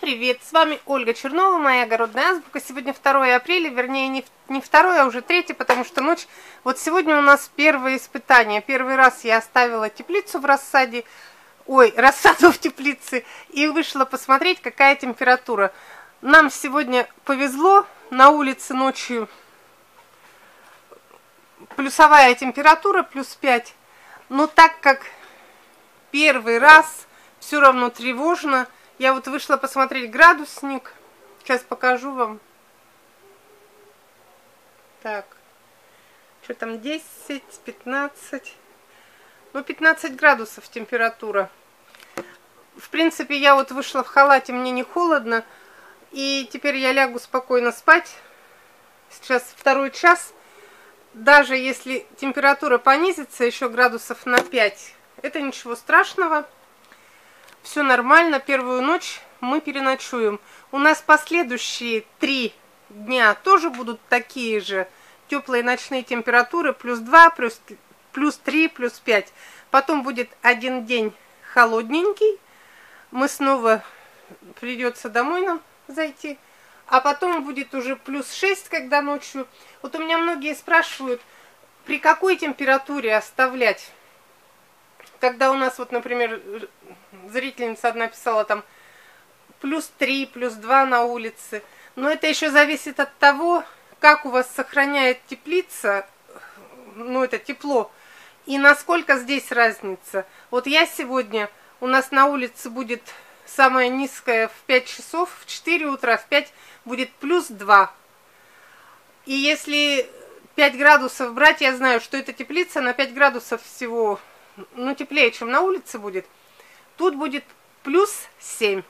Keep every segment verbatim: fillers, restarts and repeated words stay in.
привет! С вами Ольга Чернова, моя огородная азбука. Сегодня второе апреля, вернее не, не второе, а уже третье, потому что ночь... Вот сегодня у нас первое испытание. Первый раз я оставила теплицу в рассаде, ой, рассаду в теплице, и вышла посмотреть, какая температура. Нам сегодня повезло, на улице ночью плюсовая температура, плюс пять. Но так как первый раз, все равно тревожно. Я вот вышла посмотреть градусник. Сейчас покажу вам. Так. Что там, десять, пятнадцать. Ну, пятнадцать градусов температура. В принципе, я вот вышла в халате, мне не холодно. И теперь я лягу спокойно спать. Сейчас второй час. Даже если температура понизится еще градусов на пять, это ничего страшного. Все нормально, первую ночь мы переночуем. У нас последующие три дня тоже будут такие же теплые ночные температуры, плюс два, плюс, плюс три, плюс пять. Потом будет один день холодненький, мы снова придется домой нам зайти. А потом будет уже плюс шесть, когда ночью. Вот у меня многие спрашивают, при какой температуре оставлять. Когда у нас, вот, например, зрительница одна писала там плюс три, плюс два на улице. Но это еще зависит от того, как у вас сохраняет теплица, ну, это тепло, и насколько здесь разница. Вот я сегодня, у нас на улице будет самая низкая в пять часов, в четыре утра, в пять будет плюс два. И если пять градусов брать, я знаю, что эта теплица на пять градусов всего... ну, теплее, чем на улице будет, тут будет плюс семь.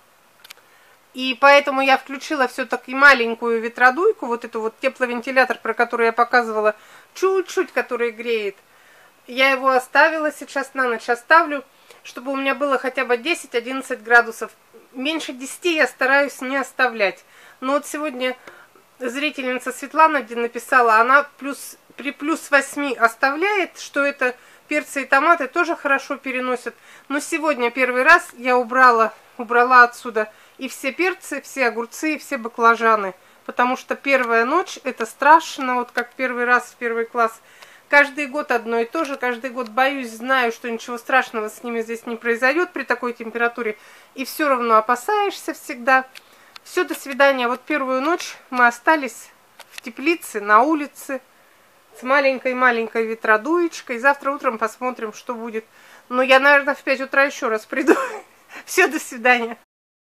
И поэтому я включила все-таки маленькую ветродуйку, вот эту вот тепловентилятор, про который я показывала, чуть-чуть, который греет. Я его оставила, сейчас на ночь оставлю, чтобы у меня было хотя бы десять-одиннадцать градусов. Меньше десяти я стараюсь не оставлять. Но вот сегодня зрительница Светлана написала, она плюс, при плюс восьми оставляет, что это... перцы и томаты тоже хорошо переносят. Но сегодня первый раз я убрала, убрала отсюда и все перцы, все огурцы, и все баклажаны. Потому что первая ночь, это страшно, вот как первый раз в первый класс. Каждый год одно и то же, каждый год боюсь, знаю, что ничего страшного с ними здесь не произойдет при такой температуре. И все равно опасаешься всегда. Все, до свидания. Вот первую ночь мы остались в теплице, на улице. С маленькой-маленькой ветродуечкой. Завтра утром посмотрим, что будет. Но я, наверное, в пять утра еще раз приду. Все, до свидания.